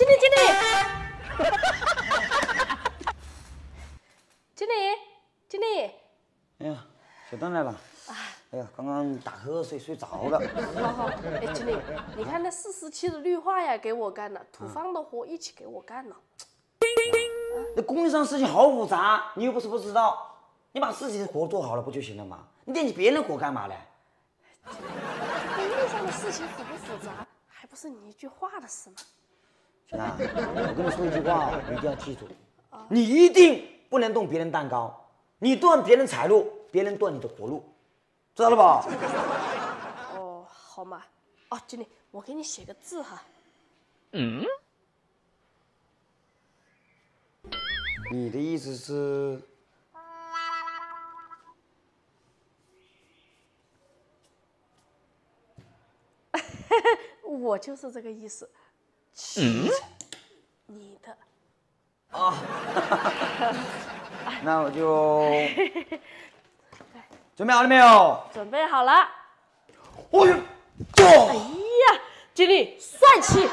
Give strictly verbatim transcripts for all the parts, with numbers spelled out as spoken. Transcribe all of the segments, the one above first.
经理，经理，经理，经理。 哎呀，小邓来了。哎呀，刚刚打瞌睡睡着了。 好好，哎，经理，你看那四十期的绿化呀，给我干了；土方的活一起给我干了。 那工地上事情好复杂，你又不是不知道，你把自己的活做好了不就行了吗？你惦记别人的活干嘛嘞？ 工地上的事情复不复杂，还不是你一句话的事吗？ 行啊，我跟你说一句话，你一定要记住，你一定不能动别人蛋糕，你断别人财路，别人断你的活路，知道了吧？ 哦，好嘛。哦，经理，我给你写个字哈。 嗯？你的意思是？ 我就是这个意思。嗯，你的。 啊，那我就准备好了没有？ 准备好了。 哦呦， 哎呀，经理帅气。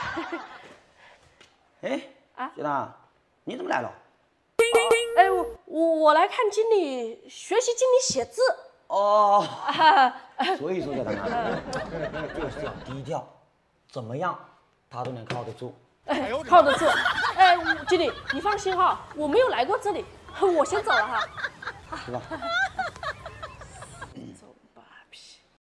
哎，啊，学长，你怎么来了？ 哎，我我我来看经理学习经理写字。 哦，所以说学长啊，就是要低调，怎么样他都能靠得住。 哎，靠得住。哎，经理，你放心哈，我没有来过这里，我先走了哈。 是吧？